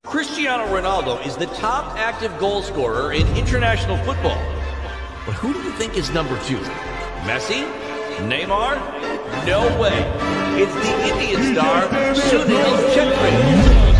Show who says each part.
Speaker 1: Cristiano Ronaldo is the top active goal scorer in international football. But who do you think is number 2? Messi? Neymar? No way. It's the Indian star, Sunil Chhetri.